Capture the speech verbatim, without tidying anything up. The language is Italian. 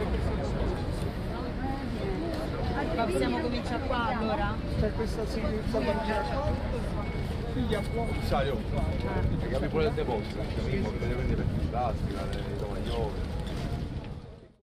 Possiamo cominciare qua allora? Per questa significativa Sai, io, capi pure le deposte, capimo che deve prendere per plastica, le tomagliole.